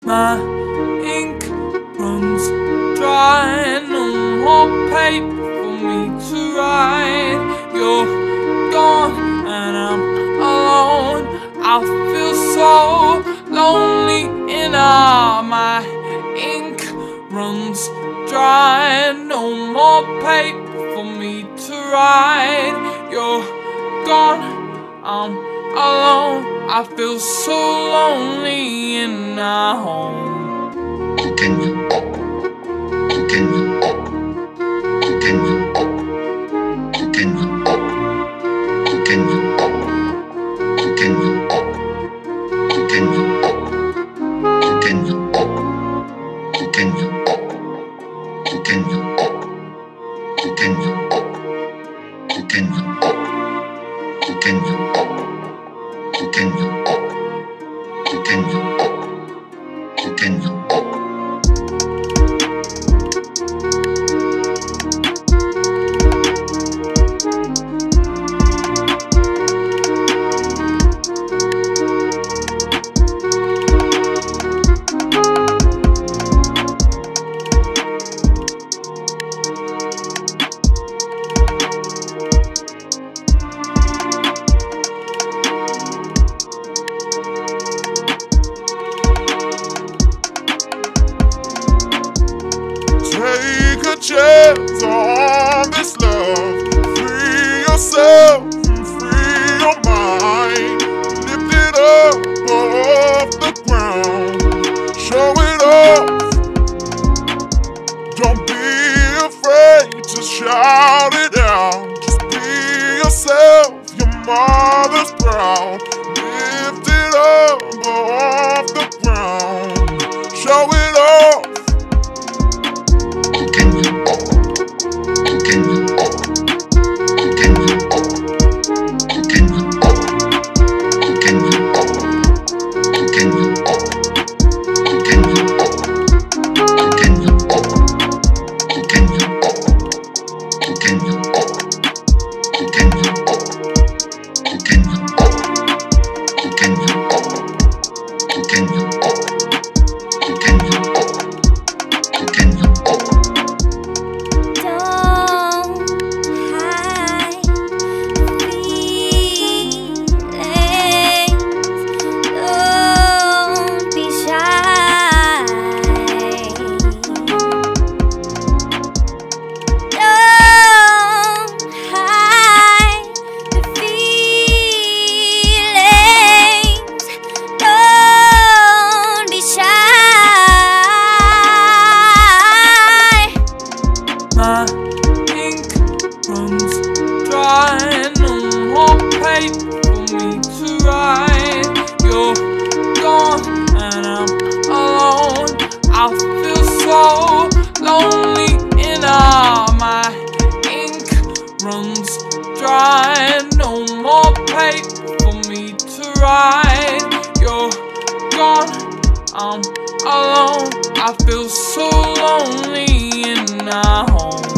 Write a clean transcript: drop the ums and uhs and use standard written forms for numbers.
My ink runs dry, no more paper for me to write. You're gone and I'm alone. I feel so lonely in my ink runs dry, no more paper for me to write. You're gone, I'm alone. I feel so lonely in our home. Take a chance on this love. Free yourself and free your mind. Lift it up off the ground. Show it off. Don't be afraid to shout it out. Just be yourself, your mother's proud. Lift it up off the ground. Show it off. My ink runs dry, no more paper for me to write. You're gone and I'm alone. I feel so lonely in my ink runs dry, no more paper for me to write. You're gone, I'm alone. I feel so lonely in our home.